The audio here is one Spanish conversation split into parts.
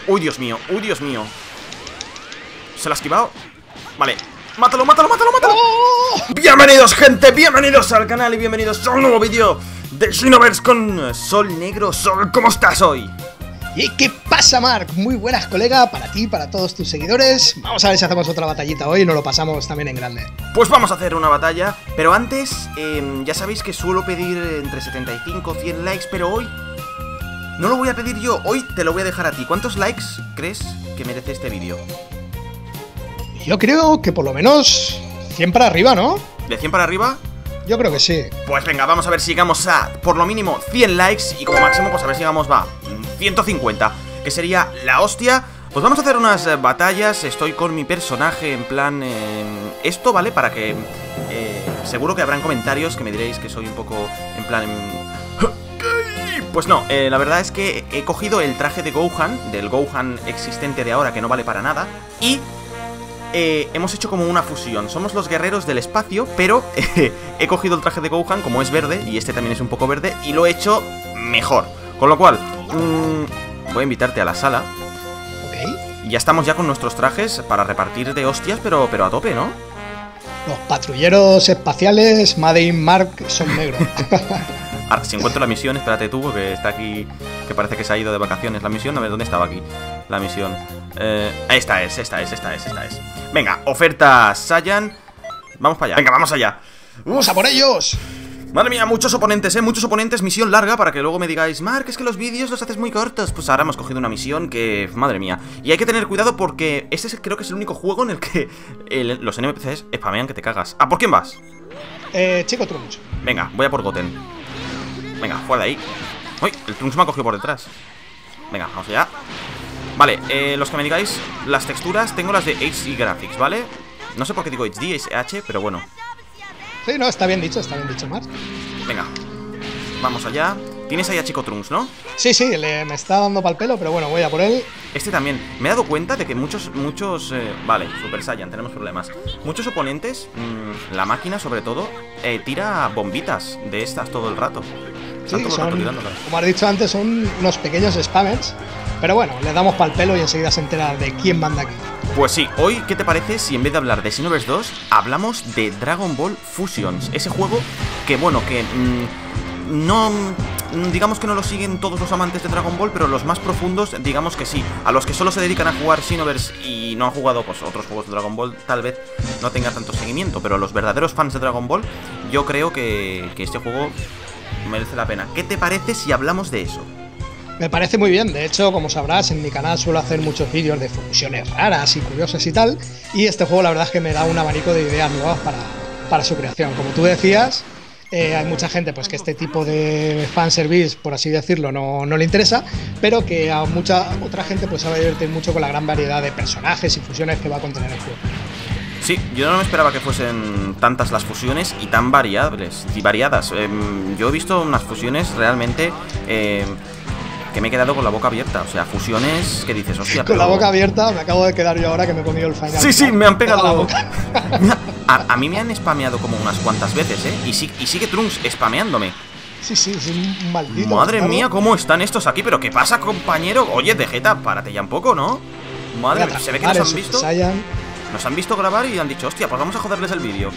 Uy, Dios mío, uy, Dios mío. ¿Se la ha esquivado? Vale, mátalo, mátalo, mátalo, mátalo. ¡Oh! Bienvenidos, gente, bienvenidos al canal y bienvenidos a un nuevo vídeo de Xenoverse con Sol Negro. Sol, ¿cómo estás hoy? ¿Y qué pasa, Mark? Muy buenas, colega, para ti, para todos tus seguidores. Vamos a ver si hacemos otra batallita hoy y nos lo pasamos también en grande. Pues vamos a hacer una batalla, pero antes, ya sabéis que suelo pedir entre 75 y 100 likes, pero hoy no lo voy a pedir yo, hoy te lo voy a dejar a ti. ¿Cuántos likes crees que merece este vídeo? Yo creo que por lo menos 100 para arriba, ¿no? ¿De 100 para arriba? Yo creo que sí. Pues venga, vamos a ver si llegamos a, por lo mínimo, 100 likes y como máximo, pues a ver si llegamos, 150, que sería la hostia. Pues vamos a hacer unas batallas, estoy con mi personaje en plan, esto, ¿vale? Para que, seguro que habrán comentarios que me diréis que soy un poco, en plan, pues no, la verdad es que he cogido el traje de Gohan, del Gohan existente de ahora que no vale para nada, y hemos hecho como una fusión. Somos los guerreros del espacio, pero he cogido el traje de Gohan, como es verde, y este también es un poco verde, y lo he hecho mejor. Con lo cual, voy a invitarte a la sala. Ok. Ya estamos ya con nuestros trajes para repartir de hostias, pero a tope, ¿no? Los patrulleros espaciales Made in Mark son negros. Ahora, si encuentro la misión, espérate tú, porque está aquí, que parece que se ha ido de vacaciones la misión. A ver, ¿dónde estaba aquí la misión? Esta es. Venga, oferta Saiyan. Vamos para allá, venga, vamos allá. ¡Vamos a por ellos! Madre mía, muchos oponentes, muchos oponentes. Misión larga para que luego me digáis, Mark, es que los vídeos los haces muy cortos. Pues ahora hemos cogido una misión que, madre mía. Y hay que tener cuidado porque este creo que es el único juego en el que los NPCs spamean que te cagas. ¿A por quién vas? Chico Trunks. Venga, voy a por Goten. Venga, fuera de ahí. Uy, el Trunks me ha cogido por detrás. Venga, vamos allá. Vale, los que me digáis las texturas, tengo las de HD Graphics, ¿vale? No sé por qué digo HD, es H, pero bueno. Sí, no, está bien dicho, Mark. Venga, vamos allá. Tienes ahí a Chico Trunks, ¿no? Sí, me está dando pa'l pelo, pero bueno, voy a por él. Este también. Me he dado cuenta de que muchos vale, Super Saiyan, tenemos problemas. Muchos oponentes, la máquina sobre todo, tira bombitas de estas todo el rato. Sí, como has dicho antes, son unos pequeños spammers. Pero bueno, le damos pa'l pelo y enseguida se entera de quién manda aquí. Pues sí, hoy, ¿qué te parece si en vez de hablar de Xenoverse 2, hablamos de Dragon Ball Fusions? Ese juego que, bueno, que no, digamos que no lo siguen todos los amantes de Dragon Ball, pero los más profundos, digamos que sí. A los que solo se dedican a jugar Xenoverse y no han jugado, pues, otros juegos de Dragon Ball, tal vez no tenga tanto seguimiento. Pero los verdaderos fans de Dragon Ball, yo creo que este juego merece la pena. ¿Qué te parece si hablamos de eso? Me parece muy bien, de hecho, como sabrás, en mi canal suelo hacer muchos vídeos de fusiones raras y curiosas y tal, y este juego la verdad es que me da un abanico de ideas nuevas para su creación. Como tú decías, hay mucha gente pues que este tipo de fanservice, por así decirlo, no le interesa, pero que a mucha otra gente pues se va a divertir mucho con la gran variedad de personajes y fusiones que va a contener el juego. Sí, yo no me esperaba que fuesen tantas las fusiones y tan variadas. Yo he visto unas fusiones realmente que me he quedado con la boca abierta. O sea, fusiones que dices, hostia, con la boca abierta me acabo de quedar yo ahora que me he comido el final. Sí, me han pegado la boca. A mí me han spameado como unas cuantas veces, y sigue Trunks spameándome. Sí, es un maldito. Madre mía, cómo están estos aquí. Pero ¿qué pasa, compañero? Oye, Vegeta, párate ya un poco, ¿no? Madre mía, se ve que nos han visto. Nos han visto grabar y han dicho, hostia, pues vamos a joderles el vídeo.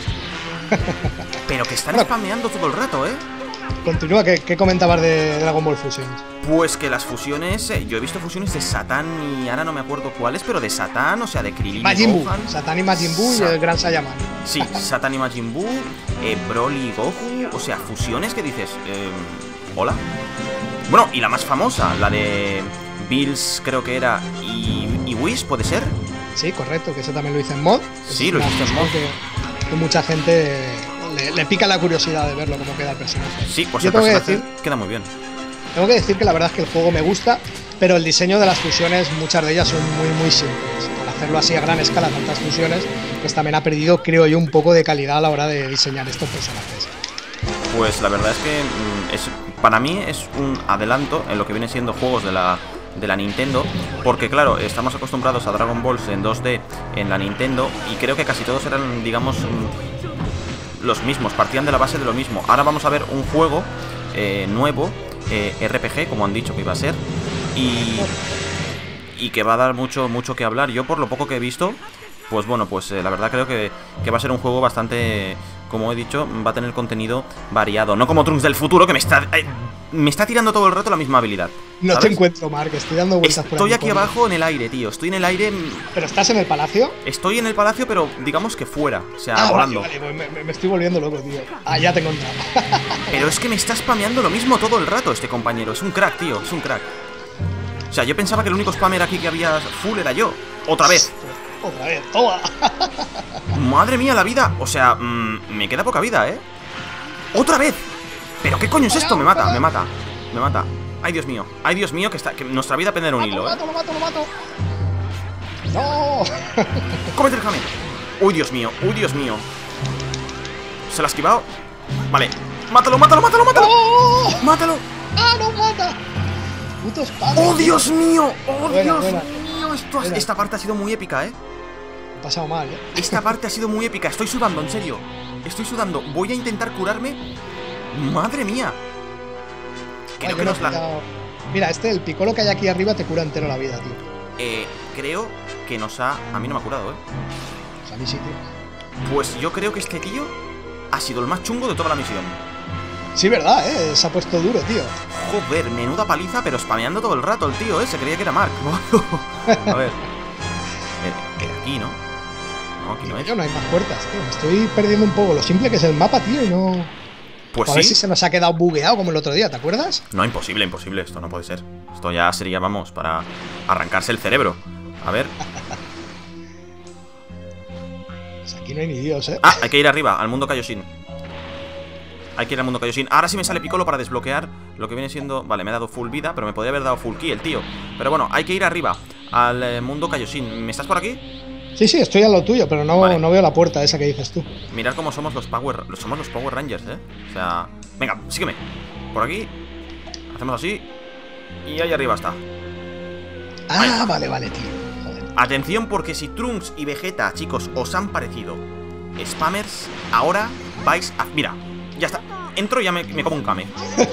Pero que están spameando todo el rato, Continúa, ¿qué comentabas de Dragon Ball Fusions? Pues que las fusiones, yo he visto fusiones de Satán y ahora no me acuerdo cuáles, pero de Satán, o sea, de Krillin Majin y Buu, Gohan. Satán y Majin Buu y el Gran Saiyaman. Sí, Satán y Majin Buu, Broly y Goku, o sea, fusiones que dices, hola. Bueno, y la más famosa, la de Bills, creo que era, y Whis, ¿puede ser? Sí, correcto, que eso también lo hice en mod. Sí, lo hiciste en mod. Que mucha gente le pica la curiosidad de verlo, cómo queda el personaje. Sí, pues el personaje queda muy bien. Tengo que decir que la verdad es que el juego me gusta, pero el diseño de las fusiones, muchas de ellas son muy simples. Al hacerlo así a gran escala, tantas fusiones, pues también ha perdido, creo yo, un poco de calidad a la hora de diseñar estos personajes. Pues la verdad es que para mí es un adelanto en lo que vienen siendo juegos de la Nintendo, porque claro, estamos acostumbrados a Dragon Balls en 2D en la Nintendo y creo que casi todos eran, digamos, los mismos, partían de la base de lo mismo. Ahora vamos a ver un juego nuevo, RPG, como han dicho que iba a ser, y que va a dar mucho que hablar. Yo por lo poco que he visto, pues bueno, pues la verdad creo que va a ser un juego bastante, como he dicho, va a tener contenido variado. No como Trunks del futuro, que me está tirando todo el rato la misma habilidad. No te encuentro, Mark, estoy dando vueltas por Estoy aquí abajo en el aire, tío. Estoy en el aire. ¿Pero estás en el palacio? Estoy en el palacio, pero digamos que fuera. O sea, volando. Vale, me estoy volviendo loco, tío. Ah, ya te he encontrado. Pero es que me está spameando lo mismo todo el rato este compañero. Es un crack, tío. Es un crack. O sea, yo pensaba que el único spammer aquí que había full era yo. Otra vez. Otra vez, toma. Madre mía, la vida. O sea, me queda poca vida, ¿eh? ¡Otra vez! ¿Pero qué coño es esto? Me mata. Ay, Dios mío, que nuestra vida pende en un hilo, ¿eh? Lo mato. ¡No! ¡Cómete el jamón! ¡Uy, Dios mío! ¿Se la ha esquivado? Vale. ¡Mátalo! ¡Oh! ¡Mátalo! ¡Ah, no mata! ¡Puto espada! ¡Oh, Dios mío! Buena. Esta parte ha sido muy épica, ¿eh? He pasado mal, ¿eh? Esta parte ha sido muy épica. Estoy sudando, en serio. Estoy sudando. Voy a intentar curarme. ¡Madre mía! Creo que nos la... Mira, el picolo que hay aquí arriba te cura entero la vida, tío. Creo que nos ha... A mí no me ha curado, ¿eh? Pues a mí sí, tío. Pues yo creo que este tío ha sido el más chungo de toda la misión. Sí, verdad, ¿eh? Se ha puesto duro, tío. Joder, menuda paliza, pero spameando todo el rato el tío, ¿eh? Se creía que era Mark. A ver. Aquí, ¿no? No, aquí no es. No hay más puertas, tío. Me estoy perdiendo un poco lo simple que es el mapa, tío, y no... Pues a ver si se nos ha quedado bugueado como el otro día, ¿te acuerdas? No, imposible. Esto no puede ser. Esto ya sería, vamos, para arrancarse el cerebro. A ver. Pues aquí no hay ni Dios, ¿eh? Ah, hay que ir arriba, al mundo Kaioshin. Ahora sí me sale Piccolo para desbloquear lo que viene siendo... Vale, me ha dado full vida, pero me podría haber dado full ki el tío. Pero bueno, hay que ir arriba, al mundo Kaioshin. ¿Me estás por aquí? Sí, estoy a lo tuyo, pero no veo la puerta esa que dices tú. Mirad cómo somos los Power Rangers, ¿eh? O sea... Venga, sígueme. Por aquí. Hacemos así. Y ahí arriba está. Ah, vale, tío. Joder. Atención, porque si Trunks y Vegeta, chicos, os han parecido spammers, ahora vais a... Mira, ya está. Entro y ya me como un kame.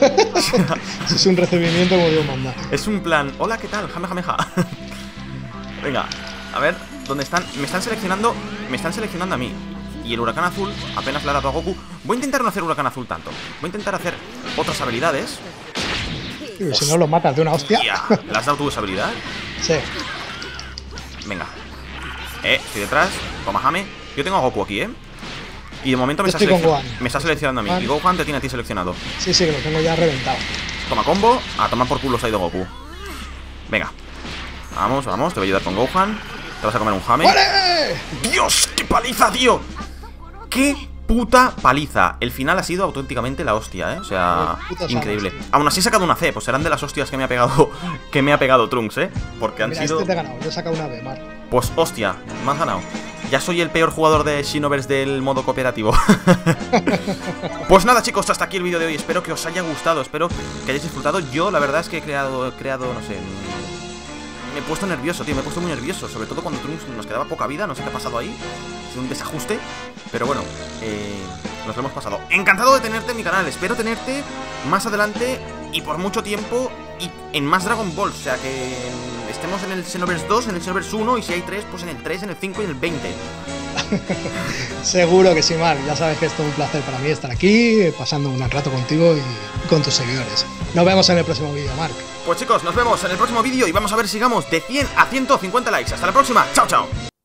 Es un recibimiento como Dios manda. Es un plan... Hola, ¿qué tal? Jamejameja. Venga, a ver, ¿dónde están? Me están seleccionando a mí. Y el huracán azul apenas le ha dado a Goku. Voy a intentar no hacer huracán azul tanto. Voy a intentar hacer otras habilidades. Y si no lo matas de una hostia. ¿Le has dado tú esa habilidad? Sí. Venga. Estoy detrás. Toma, Jame. Yo tengo a Goku aquí, ¿eh? Y de momento me está seleccionando a mí. Y Gohan te tiene a ti seleccionado. Sí, que lo tengo ya reventado. Toma combo. A tomar por culo se ha ido Goku. Venga. Vamos. Te voy a ayudar con Gohan. Te vas a comer un Jame. ¡Vale! ¡Dios! ¡Qué paliza, tío! ¡Qué puta paliza! El final ha sido auténticamente la hostia, ¿eh? O sea, increíble. Aún así he sacado una C, pues serán de las hostias que me ha pegado Trunks, ¿eh? Porque han sido... te he ganado, yo he sacado una B, Mar. Pues hostia, me has ganado. Ya soy el peor jugador de Xenoverse del modo cooperativo. Pues nada, chicos, hasta aquí el vídeo de hoy. Espero que os haya gustado, espero que hayáis disfrutado. Yo la verdad es que he creado, no sé... Me he puesto nervioso, tío, me he puesto muy nervioso. Sobre todo cuando Trunks nos quedaba poca vida, no sé qué ha pasado ahí. Ha sido un desajuste, pero bueno, nos lo hemos pasado. Encantado de tenerte en mi canal, espero tenerte más adelante y por mucho tiempo y en más Dragon Ball. O sea, que estemos en el Xenoverse 2, en el Xenoverse 1 y si hay 3, pues en el 3, en el 5 y en el 20. Seguro que sí, Mark. Ya sabes que es todo un placer para mí estar aquí, pasando un rato contigo y con tus seguidores. Nos vemos en el próximo vídeo, Mark. Pues chicos, nos vemos en el próximo vídeo y vamos a ver si llegamos de 100 a 150 likes. Hasta la próxima, chao, chao.